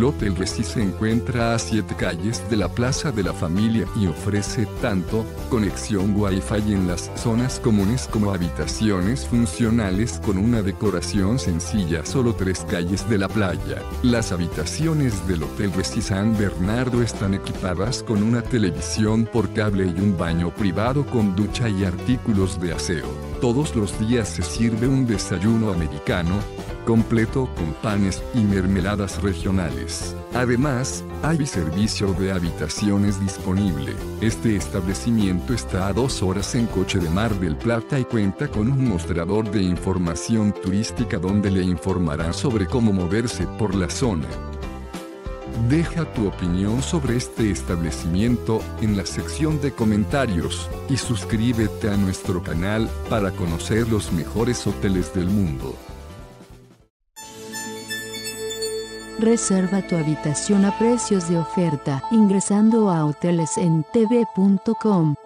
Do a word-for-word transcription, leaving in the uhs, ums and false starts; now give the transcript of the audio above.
El Hotel Resi se encuentra a siete calles de la Plaza de la Familia y ofrece tanto conexión Wi-Fi en las zonas comunes como habitaciones funcionales con una decoración sencilla. Solo tres calles de la playa. Las habitaciones del Hotel Resi San Bernardo están equipadas con una televisión por cable y un baño privado con ducha y artículos de aseo. Todos los días se sirve un desayuno americano completo con panes y mermeladas regionales. Además, hay servicio de habitaciones disponible. Este establecimiento está a dos horas en coche de Mar del Plata y cuenta con un mostrador de información turística donde le informarán sobre cómo moverse por la zona. Deja tu opinión sobre este establecimiento en la sección de comentarios y suscríbete a nuestro canal para conocer los mejores hoteles del mundo. Reserva tu habitación a precios de oferta ingresando a hoteles en t v punto com.